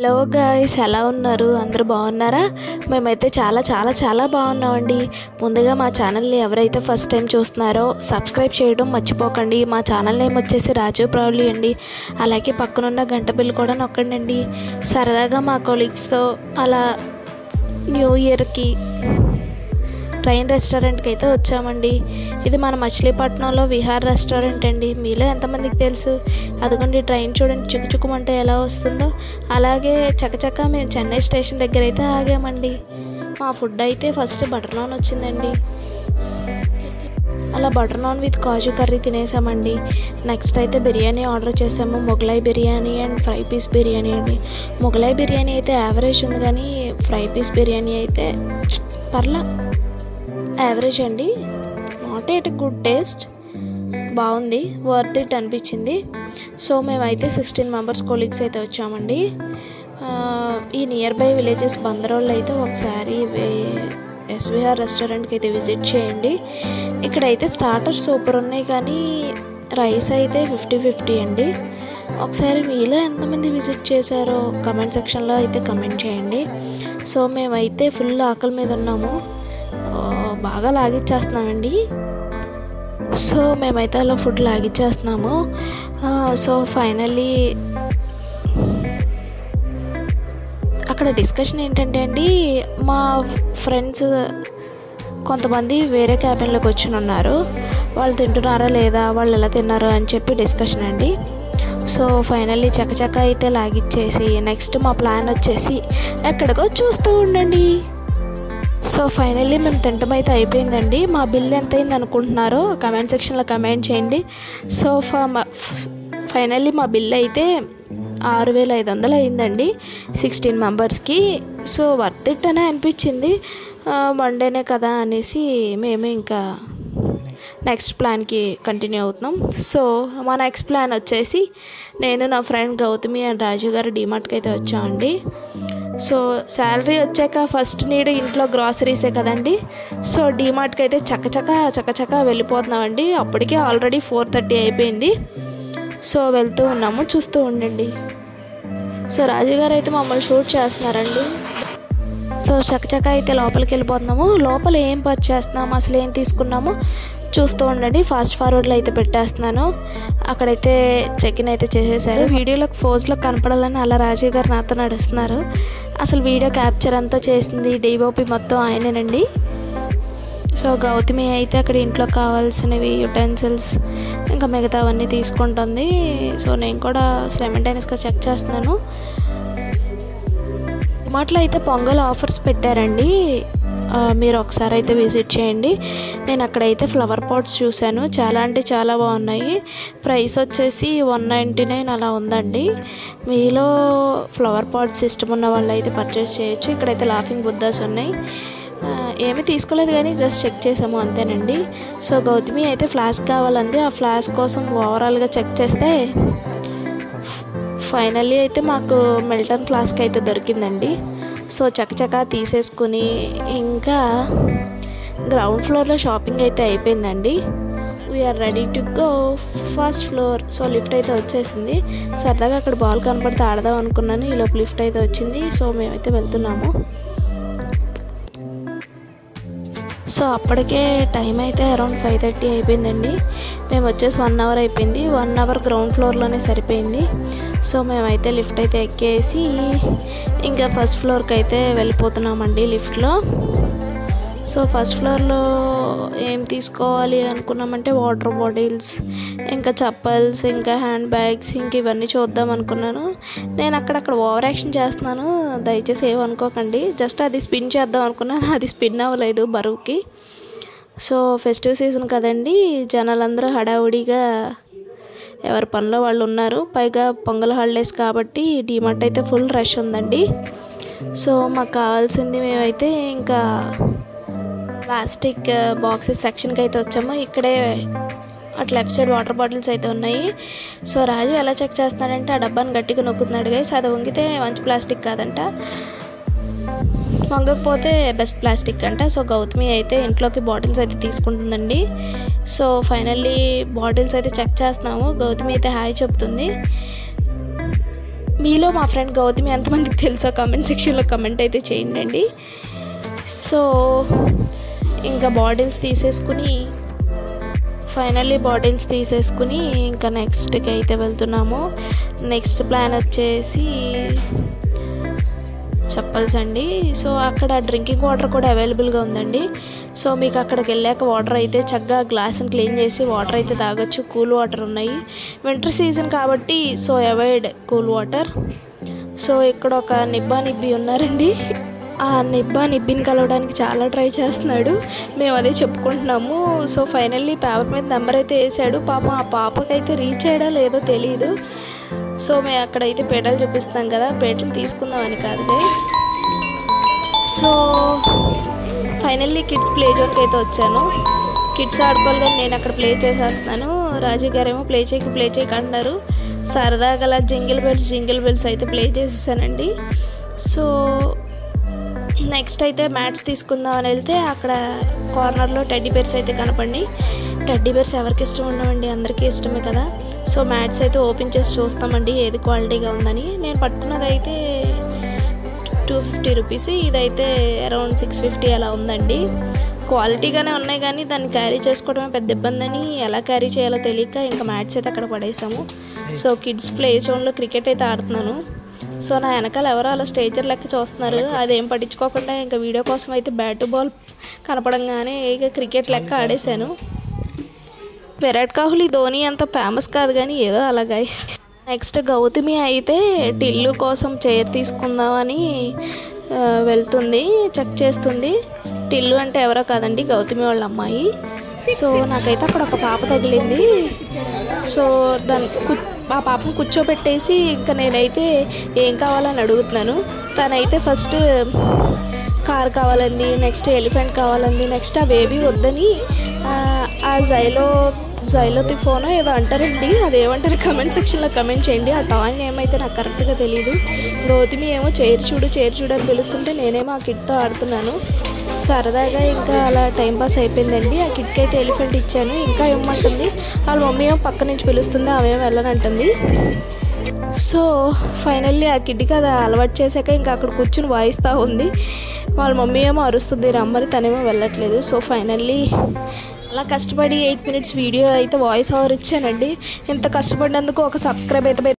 Hello guys, ఎలా ఉన్నారు? అందరూ బాగున్నారా? మేమైతే చాలా చాలా చాలా బాగున్నామండి. ముందుగా మా ఛానల్ని ఎవరైతే ఫస్ట్ టైం చూస్తున్నారో సబ్స్క్రైబ్ చేయడం మర్చిపోకండి. మా ఛానల్ నేమ్ వచ్చేసి రాజు ప్రౌలి అండి. అలాగే పక్కనున్న గంట బిల్ కూడా నొక్కండి. సరదాగా మా కొలీగ్స్తో అలా న్యూ ఇయర్కి ట్రైన్ రెస్టారెంట్కి అయితే వచ్చామండి. ఇది మన మచిలీపట్నంలో విహార్ రెస్టారెంట్ అండి. మీలో ఎంతమందికి తెలుసు? అదిగోండి ట్రైన్ చూడండి చుక్కుచుక్కుమంటే ఎలా వస్తుందో. అలాగే చకచక మేము చెన్నై స్టేషన్ దగ్గర అయితే ఆగామండి. మా ఫుడ్ అయితే ఫస్ట్ బటర్ నాన్ వచ్చిందండి. అలా butter naan with kaju curry తినేసామండి. నెక్స్ట్ అయితే బిర్యానీ ఆర్డర్ చేసాము. Mughlai biryani and fry piece biryani అండి. మొగలాయి బిర్యానీ అయితే యావరేజ్ ఉంది, కానీ ఫ్రై పీస్ బిర్యానీ అయితే పర్లా యావరేజ్ అండి. నాట్ ఎట్ గుడ్ టేస్ట్, బాగుంది, వర్త్ ఇట్ అనిపించింది. సో మేమైతే 16 మెంబర్స్ కొలీగ్స్ అయితే వచ్చామండి. ఈ నియర్ బై విలేజెస్ బందరోళ్ళు అయితే ఒకసారి ఎస్విఆర్ రెస్టారెంట్కి అయితే విజిట్ చేయండి. ఇక్కడైతే స్టార్టర్స్ సూపర్ ఉన్నాయి, కానీ రైస్ అయితే 50-50 అండి. ఒకసారి మీలో ఎంతమంది విజిట్ చేశారో కమెంట్ సెక్షన్లో అయితే కమెంట్ చేయండి. సో మేమైతే ఫుల్ ఆకలి మీద ఉన్నాము, బాగా లాగిచ్చేస్తున్నామండి. సో మేమైతే అలా ఫుడ్ లాగిచ్చేస్తున్నాము. సో ఫైనల్లీ అక్కడ డిస్కషన్ ఏంటంటే అండి, మా ఫ్రెండ్స్ కొంతమంది వేరే క్యాబిన్లోకి వచ్చి ఉన్నారు. వాళ్ళు తింటున్నారా లేదా, వాళ్ళు ఎలా తిన్నారు అని చెప్పి డిస్కషన్ అండి. సో ఫైనల్లీ చకచక అయితే లాగిచ్చేసి నెక్స్ట్ మా ప్లాన్ వచ్చేసి ఎక్కడికో చూస్తూ ఉండండి. సో ఫైనల్లీ మేము తింటం అయితే అయిపోయిందండి. మా బిల్ ఎంత అయింది అనుకుంటున్నారో కమెంట్ సెక్షన్లో కమెంట్ చేయండి. సో ఫైనల్లీ మా బిల్ అయితే 6,500 అయిందండి 16 మెంబర్స్కి. సో వర్త్ ఇట్ అనే అనిపించింది. మండేనే కదా అనేసి మేము ఇంకా నెక్స్ట్ ప్లాన్కి కంటిన్యూ అవుతున్నాం. సో మా నెక్స్ట్ ప్లాన్ వచ్చేసి నేను నా ఫ్రెండ్ గౌతమి అండ్ రాజు గారు డీమార్ట్కి అయితే వచ్చామండి. సో శాలరీ వచ్చాక ఫస్ట్ నీడ్ ఇంట్లో గ్రాసరీసే కదండి. సో డీమార్ట్కి అయితే చకచక వెళ్ళిపోతున్నామండి. అప్పటికే ఆల్రెడీ 4:30 అయిపోయింది. సో వెళ్తూ ఉన్నాము, చూస్తూ ఉండండి. సో రాజుగారు అయితే మమ్మల్ని షూట్ చేస్తున్నారండి. సో చకచక అయితే లోపలికి వెళ్ళిపోతున్నాము. లోపల ఏం పర్చేస్ చేస్తున్నాము, అసలు ఏం తీసుకున్నాము చూస్తూ ఉండండి. ఫాస్ట్ ఫార్వర్డ్లో అయితే పెట్టేస్తున్నాను. అక్కడైతే చెక్ ఇన్ అయితే చేసేసారు. వీడియోలోకి ఫోజ్లో కనపడాలని అలా రాజు గారు నాతో నడుస్తున్నారు. అసలు వీడియో క్యాప్చర్ అంతా చేసింది డిఓపి మొత్తం ఆయనేనండి. సో గౌతమి అయితే అక్కడ ఇంట్లో కావాల్సినవి యుటెన్సిల్స్ ఇంకా మిగతావన్నీ తీసుకుంటుంది. సో నేను కూడా సైమల్టేనియస్గా చెక్ చేస్తున్నాను. డిమార్ట్లో అయితే పొంగల్ ఆఫర్స్ పెట్టారండి, మీరు ఒకసారి అయితే విజిట్ చేయండి. నేను అక్కడైతే ఫ్లవర్ పాట్స్ చూశాను, చాలా అంటే చాలా బాగున్నాయి. ప్రైస్ వచ్చేసి 199 అలా ఉందండి. మీలో ఫ్లవర్ పాట్స్ ఇష్టం ఉన్న వాళ్ళు అయితే పర్చేస్ చేయొచ్చు. ఇక్కడైతే లాఫింగ్ బుద్ధాస్ ఉన్నాయి. ఏమీ తీసుకోలేదు, కానీ జస్ట్ చెక్ చేసాము అంతేనండి. సో గౌతమి అయితే ఫ్లాస్క్ కావాలంది. ఆ ఫ్లాస్క్ కోసం ఓవరాల్గా చెక్ చేస్తే ఫైనల్లీ అయితే మాకు మిల్టన్ ఫ్లాస్క్ అయితే దొరికిందండి. సో చకచకా తీసేసుకుని ఇంకా గ్రౌండ్ ఫ్లోర్లో షాపింగ్ అయితే అయిపోయిందండి. We're ready to go first floor. So lift అయితే వచ్చేసింది. సరదాగా అక్కడ బాల్ కనపడితే ఆడదాం అనుకున్నాను. ఈలోపు లిఫ్ట్ అయితే వచ్చింది. సో మేమైతే వెళ్తున్నాము. సో అప్పటికే టైం అయితే అరౌండ్ 5:30 అయిపోయిందండి. మేము వచ్చేసి 1 అవర్ అయిపోయింది. 1 అవర్ గ్రౌండ్ ఫ్లోర్లోనే సరిపోయింది. సో మేమైతే లిఫ్ట్ అయితే ఎక్కేసి ఇంకా ఫస్ట్ ఫ్లోర్కి అయితే వెళ్ళిపోతున్నామండి లిఫ్ట్లో. సో ఫస్ట్ ఫ్లోర్లో ఏం తీసుకోవాలి అనుకున్నామంటే వాటర్ బాటిల్స్, ఇంకా చప్పల్స్, ఇంకా హ్యాండ్ బ్యాగ్స్, ఇంక ఇవన్నీ చూద్దాం అనుకున్నాను. నేను అక్కడక్కడ ఓవర్ యాక్షన్ చేస్తున్నాను, దయచేసి ఏమనుకోకండి. జస్ట్ అది స్పిన్ చేద్దాం అనుకున్నాను, అది స్పిన్ అవ్వలేదు బరువుకి. సో ఫెస్టివ్ సీజన్ కదండి, జనాలందరూ హడావుడిగా ఎవరి పనిలో వాళ్ళు ఉన్నారు. పైగా పొంగల్ హాలిడేస్ కాబట్టి డీమార్ట్ అయితే ఫుల్ రష్ ఉందండి. సో మాకు కావాల్సింది మేమైతే ఇంకా ప్లాస్టిక్ బాక్సెస్ సెక్షన్కి అయితే వచ్చాము. ఇక్కడే అటు లెఫ్ట్ సైడ్ వాటర్ బాటిల్స్ అయితే ఉన్నాయి. సో రాజు ఎలా చెక్ చేస్తున్నాడంటే ఆ డబ్బాని గట్టిగా నొక్కుతున్నాడు గైస్. అది వంగితే మంచి ప్లాస్టిక్ కాదంట, వంగకపోతే బెస్ట్ ప్లాస్టిక్ అంట. సో గౌతమి అయితే ఇంట్లోకి బాటిల్స్ అయితే తీసుకుంటుందండి. సో ఫైనల్లీ బాటిల్స్ అయితే చెక్ చేస్తున్నాము. గౌతమి అయితే హాయ్ చెప్తుంది. మీలో మా ఫ్రెండ్ గౌతమి ఎంతమందికి తెలుసో కామెంట్ సెక్షన్లో కమెంట్ అయితే చేయండి. సో ఇంకా బాటిల్స్ తీసేసుకుని ఫైనల్లీ ఇంకా నెక్స్ట్కి అయితే వెళ్తున్నాము. నెక్స్ట్ ప్లాన్ వచ్చేసి చెప్పల్స్ అండి. సో అక్కడ డ్రింకింగ్ వాటర్ కూడా అవైలబుల్గా ఉందండి. సో మీకు అక్కడికి వెళ్ళాక వాటర్ అయితే చక్కగా గ్లాస్ని క్లీన్ చేసి వాటర్ అయితే తాగొచ్చు. కూల్ వాటర్ ఉన్నాయి. వింటర్ సీజన్ కాబట్టి so avoid cool water. So ఇక్కడ ఒక నిబ్బి ఉన్నారండి. ఆ నిబ్బిని కలవడానికి చాలా ట్రై చేస్తున్నాడు. మేము అదే చెప్పుకుంటున్నాము. సో ఫైనల్లీ పేపర్ మీద నెంబర్ అయితే వేసాడు. పాపం ఆ పాపకైతే రీచ్ అయ్యాడో లేదో తెలియదు. సో మేము అక్కడైతే పేటలు చూపిస్తున్నాం కదా, పేటలు తీసుకుందామని కాదు guys. So finally kids play జోన్కి అయితే వచ్చాను. కిడ్స్ ఆడుకోవాలి, నేను అక్కడ ప్లే చేసేస్తున్నాను. రాజు గారేమో ప్లే చేయక అంటున్నారు. సరదాగా జింగిల్ బెల్స్ అయితే ప్లే చేసేసానండి. సో నెక్స్ట్ అయితే మ్యాట్స్ తీసుకుందామని వెళ్తే అక్కడ కార్నర్లో టెడ్డీ బేర్స్ అయితే కనపడి, టెడ్డీ బేర్స్ ఎవరికి ఇష్టం ఉండవండి, అందరికీ ఇష్టమే కదా. సో మ్యాట్స్ అయితే ఓపెన్ చేసి చూస్తామండి ఏది క్వాలిటీగా ఉందని. నేను పట్టుకున్నది అయితే 250 రూపీస్, ఇదైతే అరౌండ్ 650 అలా ఉందండి. క్వాలిటీగానే ఉన్నాయి కానీ దాన్ని క్యారీ చేసుకోవడమే పెద్ద ఇబ్బంది అని ఎలా క్యారీ చేయాలో తెలియక ఇంకా మ్యాట్స్ అయితే అక్కడ పడేసాము. సో కిడ్స్ ప్లే జోన్లో క్రికెట్ అయితే ఆడుతున్నాను. సో నా వెనకాల ఎవరో అలా స్టేజర్ లెక్క చూస్తున్నారు. అదేం పట్టించుకోకుండా ఇంకా వీడియో కోసం అయితే బ్యాట్ బాల్ కనపడంగానే ఇక క్రికెట్ లెక్క ఆడేశాను. విరాట్ కోహ్లీ, ధోని అంత ఫేమస్ కాదు కానీ ఏదో అలా గైస్. నెక్స్ట్ గౌతమి అయితే టిల్లు కోసం చైర్ తీసుకుందామని వెళ్తుంది, చెక్ చేస్తుంది. టిల్లు అంటే ఎవరో కాదండి, గౌతమి వాళ్ళ అమ్మాయి. సో నాకైతే అక్కడ ఒక పాప తగిలింది. సో ఆ పాపను కూర్చోబెట్టేసి ఇంకా నేనైతే ఏం కావాలని అడుగుతున్నాను. తనైతే ఫస్ట్ కార్ కావాలండి, నెక్స్ట్ ఎలిఫెంట్ కావాలండి, నెక్స్ట్ ఆ బేబీ వద్దని ఆ జైలోతిఫోనో ఏదో అంటారండి, అదేమంటారు కమెంట్ సెక్షన్లో కమెంట్ చేయండి. ఆ టాయ్ ఏమైతే నాకు కరెక్ట్గా తెలియదు. గౌతమి ఏమో చైర్ చూడు అని పిలుస్తుంటే నేనేమో ఆ కిడ్తో ఆడుతున్నాను. సరదాగా ఇంకా అలా టైంపాస్ అయిపోయిందండి. ఆ కిడ్కి అయితే ఎలిఫెంట్ ఇచ్చాను, ఇంకా ఇవ్వమంటుంది. వాళ్ళ మమ్మీ ఏమో పక్క నుంచి పిలుస్తుంది, ఆమె వెళ్ళనంటుంది. సో ఫైనల్లీ ఆ కిడ్కి అది అలవాటు చేశాక ఇంకా అక్కడ కూర్చుని వాయిస్తూ ఉంది. వాళ్ళ మమ్మీ ఏమో అరుస్తుంది రమ్మని, తనేమో వెళ్ళట్లేదు. సో ఫైనల్లీ అలా కష్టపడి 8 minutes వీడియో అయితే వాయిస్ ఓవర్ ఇచ్చానండి. ఇంత కష్టపడినందుకు ఒక సబ్స్క్రైబ్ అయితే